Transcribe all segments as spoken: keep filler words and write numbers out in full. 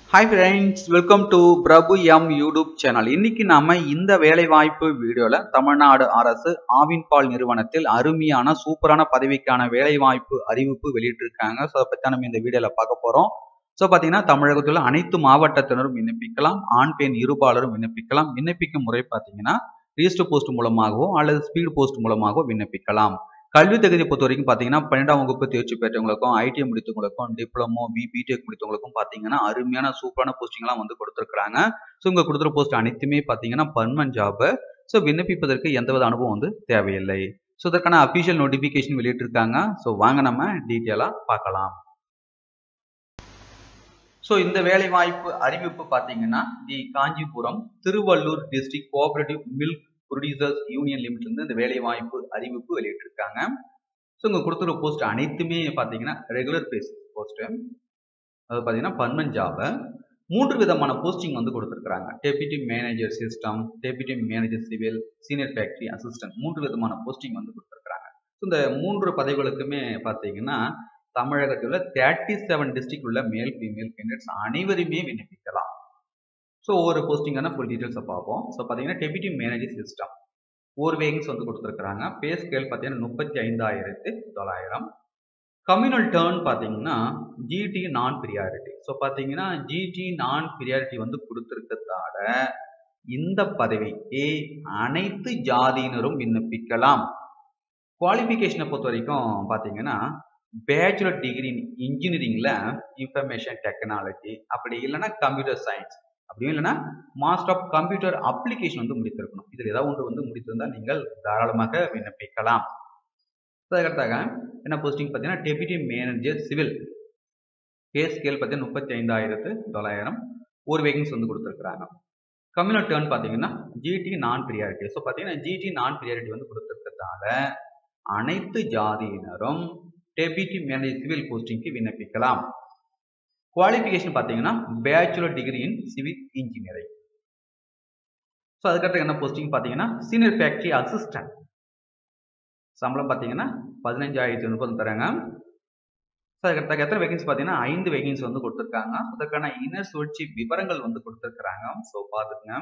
Hi friends, welcome to Prabhu M YouTube channel. இன்னைக்கு நாம இந்த வேலைவாய்ப்பு வீடியோல தமிழ்நாடு அரசு ஆவின்பால் நிறுவனத்தில் அருமையான சூப்பரான பதவிக்கான வேலைவாய்ப்பு அறிவிப்பு வெளியிட்டிருக்காங்க. ஸோ அதை பற்றி நம்ம இந்த வீடியோல பார்க்க போறோம். ஸோ பார்த்தீங்கன்னா தமிழகத்தில் அனைத்து மாவட்டத்தினரும் விண்ணப்பிக்கலாம், ஆண் பெண் இருபாலரும் விண்ணப்பிக்கலாம். விண்ணப்பிக்கும் முறை பார்த்தீங்கன்னா ரிஜிஸ்டர் போஸ்ட் மூலமாகவோ அல்லது ஸ்பீடு போஸ்ட் மூலமாகவோ விண்ணப்பிக்கலாம். கல்வி தகுதி பொறுத்த வரைக்கும் பார்த்தீங்கன்னா பன்னெண்டாம் வகுப்பு தேர்ச்சி பெற்றவங்களுக்கும் ஐடிஐ முடித்தவங்களுக்கும் டிப்ளமோ பி பிடெக் முடித்தவங்களுக்கும் பார்த்தீங்கன்னா அருமையான சூப்பரான போஸ்டிங்லாம் வந்து கொடுத்துருக்காங்க. ஸோ இங்கே கொடுத்துற போஸ்ட் அனைத்துமே பார்த்தீங்கன்னா பர்மனன்ட் ஜாப். ஸோ விண்ணப்பிப்பதற்கு எந்தவித அனுபவம் வந்து தேவையில்லை. ஸோ இதற்கான அஃபிஷியல் நோட்டிஃபிகேஷன் வெளியிட்டிருக்காங்க. ஸோ வாங்க நம்ம டீட்டெயிலாக பார்க்கலாம். ஸோ இந்த வேலை வாய்ப்பு அறிவிப்பு பார்த்தீங்கன்னா the Kanchipuram Tiruvallur district cooperative milk producers union லிமிட்ல இருந்து இந்த வேலை வாய்ப்பு அறிவிப்பு வெளியிட்டிருக்காங்க. ஸோ இங்க கொடுத்துற போஸ்ட் அனைத்துமே பார்த்தீங்கன்னா ரெகுலர் பேஸ் போஸ்ட். அது பார்த்தீங்கன்னா பர்மனன்ட் ஜாப். மூன்று விதமான போஸ்டிங் வந்து கொடுத்துருக்காங்க. Deputy manager system, deputy manager civil, senior factory assistant, மூன்று விதமான போஸ்டிங் வந்து கொடுத்துருக்காங்க. ஸோ இந்த மூன்று பதவிகளுக்குமே பார்த்தீங்கன்னா தமிழகத்தில் தேர்ட்டி செவன் டிஸ்ட்ரிக்ட் உள்ள மேல் ஃபீமேல் கேண்டிடேட்ஸ் அனைவருமே விண்ணப்பிக்கலாம். ஸோ ஒவ்வொரு போஸ்டிங்கான ஃபுல் டீட்டெயில்ஸை பார்ப்போம். ஸோ பார்த்தீங்கன்னா டெபியூட்டி மேனேஜர் சிஸ்டம் ஒரு வேகன்ஸ் வந்து கொடுத்துருக்காங்க. பே ஸ்கேல் பார்த்தீங்கன்னா முப்பத்தி ஐந்தாயிரத்து தொள்ளாயிரம். கம்யூனல் டேர்ன் பார்த்தீங்கன்னா ஜிடி நான் ப்ரியாரிட்டி. ஸோ பார்த்தீங்கன்னா ஜிடி நான் ப்ரியாரிட்டி வந்து கொடுத்துருக்கிறதால இந்த பதவிக்கு அனைத்து ஜாதியினரும் விண்ணப்பிக்கலாம். குவாலிஃபிகேஷனை பொறுத்த வரைக்கும் பார்த்தீங்கன்னா பேச்சுலர் டிகிரி இன்ஜினியரிங்ல இன்ஃபர்மேஷன் டெக்னாலஜி, அப்படி இல்லைன்னா கம்ப்யூட்டர் சயின்ஸ், அப்படியும் இல்லைன்னா மாஸ்டர் ஆஃப் கம்ப்யூட்டர் அப்ளிகேஷன் வந்து முடித்திருக்கணும். இதில் ஏதாவது ஒன்று வந்து முடித்திருந்தால் நீங்கள் தாராளமாக விண்ணப்பிக்கலாம். அதுக்கடுத்தாக என்ன போஸ்டிங் பார்த்தீங்கன்னா deputy manager civil. Pay scale பார்த்தீங்கன்னா முப்பத்தி ஐந்தாயிரத்து தொள்ளாயிரம். ஒரு வேகன்ஸ் வந்து கொடுத்துருக்குறாங்க. கம்யூனல் டேர்ன் பார்த்தீங்கன்னா ஜிடி நான் ப்ரியாரிட்டி. ஸோ பார்த்தீங்கன்னா ஜிடி நான் ப்ரியாரிட்டி வந்து கொடுத்துருக்கிறதால அனைத்து ஜாதியினரும் டெபியூட்டி மேனேஜர் சிவில் போஸ்டிங்க்கு விண்ணப்பிக்கலாம். குவாலிஃபிகேஷன் பார்த்தீங்கன்னா bachelor degree in civil engineering. So அதுக்கடுத்து என்ன போஸ்டிங் பார்த்தீங்கன்னா சீனியர் ஃபேக்டரி அசிஸ்டன்ட். சம்பளம் பார்த்தீங்கன்னா பதினஞ்சாயிரத்தி முப்பது தராங்க. ஸோ அதுக்கடுத்த எத்தனை வேகன்ஸ் பார்த்தீங்கன்னா ஐந்து வேகன்ஸ் வந்து கொடுத்துருக்காங்க. அதற்கான இனர் சுழற்சி விவரங்கள் வந்து கொடுத்துருக்காங்க. ஸோ பார்த்துக்குங்க.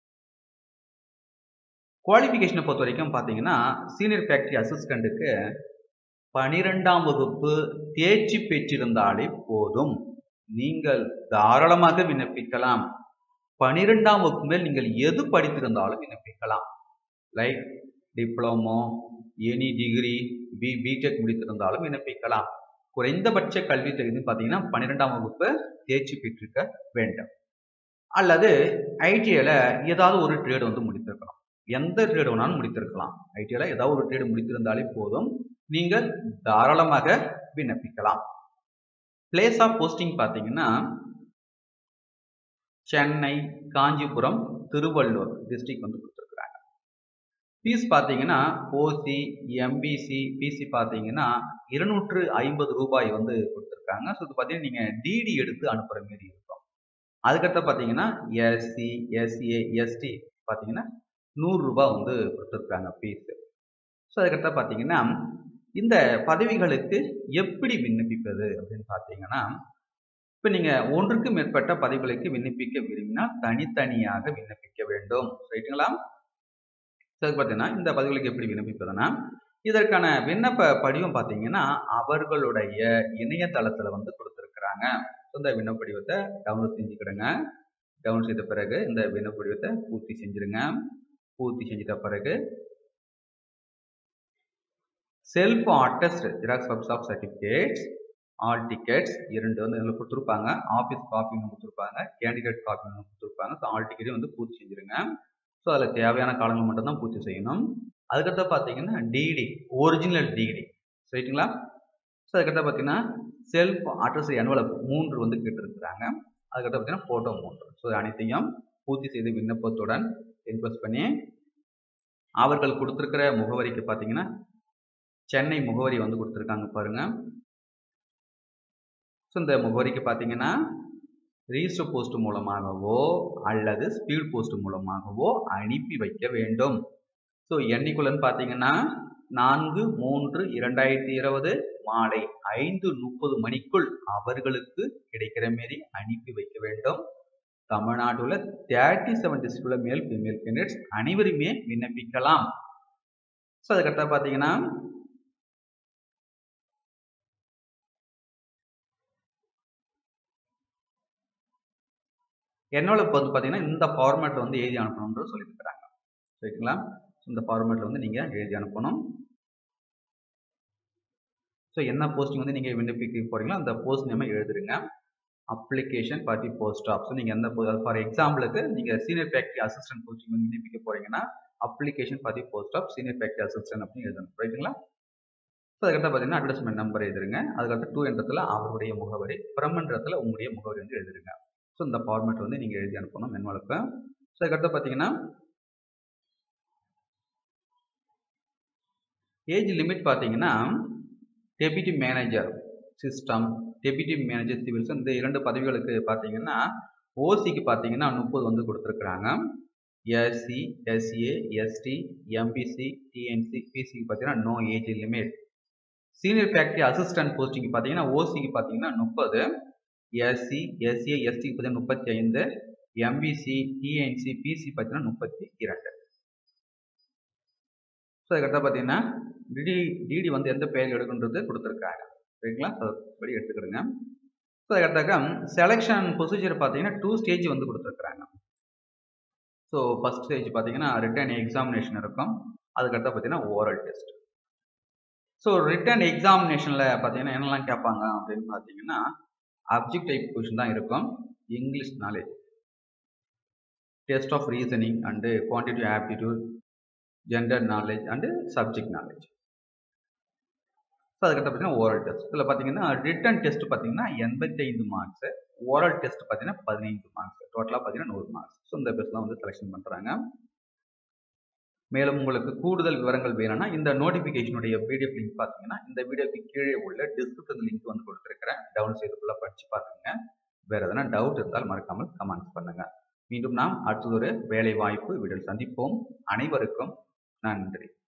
குவாலிஃபிகேஷனை பொறுத்த வரைக்கும் பார்த்தீங்கன்னா சீனியர் ஃபேக்டரி அசிஸ்டண்ட்டுக்கு பனிரெண்டாம் வகுப்பு தேர்ச்சி பெற்றிருந்தாலே போதும், நீங்கள் தாராளமாக விண்ணப்பிக்கலாம். பனிரெண்டாம் வகுப்பு மேல் நீங்கள் எது படித்திருந்தாலும் விண்ணப்பிக்கலாம். Like diploma, any degree, B BTech முடித்திருந்தாலும் விண்ணப்பிக்கலாம். குறைந்தபட்ச கல்வி தகுதி பார்த்தீங்கன்னா பன்னிரெண்டாம் வகுப்பு தேர்ச்சி பெற்றிருக்க வேண்டும். அல்லது ஐடிஐல ஏதாவது ஒரு ட்ரேடு வந்து முடித்திருக்கலாம். எந்த ட்ரேடு வேணாலும் முடித்திருக்கலாம். ஐடிஐல ஏதாவது ஒரு ட்ரேடு முடித்திருந்தாலே போதும், நீங்கள் தாராளமாக விண்ணப்பிக்கலாம். பிளேஸ் ஆஃப் போஸ்டிங் பார்த்தீங்கன்னா சென்னை, காஞ்சிபுரம், திருவள்ளூர் டிஸ்ட்ரிக்ட் வந்து கொடுத்துருக்குறாங்க. ஃபீஸ் பார்த்தீங்கன்னா ஓசி, எம்பிசி, பிசி பார்த்தீங்கன்னா இருநூற்று ஐம்பது ரூபாய் வந்து கொடுத்துருக்காங்க. ஸோ இது பார்த்தீங்கன்னா நீங்கள் டிடி எடுத்து அனுப்புகிற மாரி இருக்கும். அதுக்கடுத்து பார்த்தீங்கன்னா எஸ்சி, எஸ்ஏ, எஸ்டி பார்த்தீங்கன்னா நூறு ரூபாய் வந்து கொடுத்துருக்காங்க ஃபீஸ். ஸோ அதுக்கடுத்து பார்த்தீங்கன்னா இந்த பதவிகளுக்கு எப்படி விண்ணப்பிப்பது அப்படின்னு பார்த்தீங்கன்னா இப்போ நீங்கள் ஒன்றுக்கு மேற்பட்ட பதவிகளுக்கு விண்ணப்பிக்க விரும்பினால் தனித்தனியாக விண்ணப்பிக்க வேண்டும். ரைட்டுங்களா? சரி, பார்த்தீங்கன்னா இந்த பதவிகளுக்கு எப்படி விண்ணப்பிப்பதுன்னா இதற்கான விண்ணப்ப படிவம் பார்த்தீங்கன்னா அவர்களுடைய இணையதளத்தில் வந்து கொடுத்துருக்குறாங்க. இந்த விண்ணப்ப படிவத்தை டவுன்லோட் செஞ்சுக்கிடுங்க. டவுன்லோட் செய்த பிறகு இந்த விண்ணப்ப படிவத்தை பூர்த்தி செஞ்சிருங்க. பூர்த்தி செஞ்சிட்ட பிறகு self attest xerox of certificates, hall tickets இரண்டு வந்து இதில் கொடுத்துருப்பாங்க. ஆஃபீஸ் காப்பி ஒன்று கொடுத்துருப்பாங்க, கேண்டிடேட் காப்பி ஒன்று கொடுத்துருப்பாங்க. ஸோ ஆல் டிக்கெட்டையும் வந்து பூர்த்தி செஞ்சுருங்க. ஸோ அதில் தேவையான காலங்கள் மட்டும்தான் பூர்த்தி செய்யணும். அதுக்கடுத்து பார்த்தீங்கன்னா டிடி, ஒரிஜினல் டிடி, ரைட்டுங்களா? ஸோ அதுக்கடுத்து பார்த்தீங்கன்னா செல்ஃப் அட்ரஸ் என்வலப் மூன்று வந்து கேட்டுருக்குறாங்க. அதுக்கடுத்து பார்த்தீங்கன்னா ஃபோட்டோ மூன்று. ஸோ அனைத்தையும் பூர்த்தி செய்து விண்ணப்பத்துடன் இன்வெஸ்ட் பண்ணி அவர்கள் கொடுத்துருக்கிற முகவரிக்கு பார்த்தீங்கன்னா சென்னை முகவரி வந்து கொடுத்துருக்காங்க பாருங்க. ஸோ இந்த முகவரிக்கு பார்த்தீங்கன்னா ரிஜிஸ்டர் போஸ்ட் மூலமாகவோ அல்லது ஸ்பீட் போஸ்ட் மூலமாகவோ அனுப்பி வைக்க வேண்டும். ஸோ என்னைக்குள்ளன்னு பார்த்தீங்கன்னா நான்கு மூன்று இரண்டாயிரத்தி இருபது மாலை ஐந்து முப்பது மணிக்குள் அவர்களுக்கு கிடைக்கிற மாரி அனுப்பி வைக்க வேண்டும். தமிழ்நாட்டுல தேர்ட்டி செவன் டிஸ்ட்ரிக்ட் உள்ள மேல் ஃபீமேல் கேண்டிடேட்ஸ் அனைவருமே விண்ணப்பிக்கலாம். ஸோ அதுக்கடுத்தா பார்த்தீங்கன்னா என்வலப் வந்து பார்த்தீங்கன்னா இந்த ஃபார்மேட் வந்து எழுதி அனுப்பணும்னு சொல்லி இருக்கிறாங்க. சரிங்களா? இந்த ஃபார்மேட்ல வந்து நீங்க எழுதி அனுப்பணும். ஸோ என்ன போஸ்டிங் வந்து நீங்க விண்ணப்பிக்க போறீங்களோ அந்த போஸ்ட் நேம் எழுதுருங்க. Application for the post of. So நீங்க எந்த ஃபார் எக்ஸாம்பிளுக்கு நீங்க சீனியர் ஃபேக்டரி அசிஸ்டன்ட் போஸ்டிங் வந்து விண்ணப்பிக்க போறீங்கன்னா application for the post of senior factory assistant அப்படின்னு எழுதணும். ரைட்டுங்களா? ஸோ அதுக்கடுத்து பார்த்தீங்கன்னா அட்வர்டைஸ்மெண்ட் நம்பர் எழுதுருங்க. அதுக்கடுத்து டூ என்றதுல அவருடைய முகவரி, ஃப்ரம் என்றதுல உங்களுடைய முகவரி வந்து எழுதுருங்க. ஸோ இந்த ஃபார்மேட் வந்து நீங்க எழுதி அனுப்பணும் என்வலப்பை. ஸோ அதுக்கடுத்து பார்த்தீங்கன்னா ஏஜ் லிமிட் பார்த்தீங்கன்னா deputy manager system, deputy manager civils இந்த இரண்டு பதவிகளுக்கு பார்த்தீங்கன்னா ஓசிக்கு பார்த்தீங்கன்னா முப்பது வந்து கொடுத்துருக்குறாங்க. SC, SA, ST, MBC, DNC, பிசிக்கு பார்த்தீங்கன்னா no age limit. Senior factory assistant posting பார்த்தீங்கன்னா ஓசிக்கு பார்த்தீங்கன்னா முப்பது, எஸ்சி, எஸ்ஏ, எஸ்டிக்கு பார்த்தீங்கன்னா முப்பத்தி ஐந்து, எம்பிசி, டிஎன்சி, பிசி பார்த்தீங்கன்னா முப்பத்தி இரண்டு. ஸோ அதுக்கடுத்து பார்த்தீங்கன்னா டிடி டிடி வந்து எந்த பெயர் எடுக்குன்றது கொடுத்துருக்காங்க. சரிங்களா? படி எடுத்துக்கிடுங்க. ஸோ அதுக்கடுத்தாக்க செலெக்ஷன் ப்ரொசீஜர் பார்த்தீங்கன்னா டூ ஸ்டேஜ் வந்து கொடுத்துருக்குறாங்க. ஸோ ஃபர்ஸ்ட் ஸ்டேஜ் பார்த்தீங்கன்னா ரிட்டன் எக்ஸாமினேஷன் இருக்கும். அதுக்கடுத்து பார்த்தீங்கன்னா ஓரல் டெஸ்ட். ஸோ ரிட்டன் எக்ஸாமினேஷனில் பார்த்தீங்கன்னா என்னெல்லாம் கேட்பாங்க அப்படின்னு பார்த்தீங்கன்னா அப்ஜெக்ட் டைப் கொஷின் தான் இருக்கும். English knowledge, test of reasoning and quantitative aptitude, gender knowledge and subject knowledge. So அதுக்கடுத்து பார்த்தீங்கன்னா ஓரல் டெஸ்ட். இதில் பார்த்தீங்கன்னா ரிட்டன் டெஸ்ட் பார்த்தீங்கன்னா எண்பத்தி ஐந்து மார்க்ஸ், ஓரல் டெஸ்ட் பார்த்தீங்கன்னா பதினைந்து மார்க்ஸ், டோட்டலாக பார்த்தீங்கன்னா நூறு மார்க்ஸ். ஸோ இந்த பெஸ்ட் தான் வந்து செலெக்ஷன் பண்ணுறாங்க. மேலும் உங்களுக்கு கூடுதல் விவரங்கள் வேணும்னா இந்த நோட்டிஃபிகேஷனுடைய பிடிஎஃப் லிங்க் பார்த்தீங்கன்னா இந்த வீடியோக்கு கீழே உள்ள டிஸ்கிரிப்ஷன் லிங்க் வந்து கொடுத்துருக்கிறேன். டவுன்லோட் செய்து ஃபுல்லாக படித்து பார்த்துங்க. வேறு எதனா டவுட் இருந்தால் மறக்காமல் கமெண்ட்ஸ் பண்ணுங்க. மீண்டும் நாம் அடுத்ததொரு வேலை வாய்ப்பு வீடியோவில் சந்திப்போம். அனைவருக்கும் நன்றி.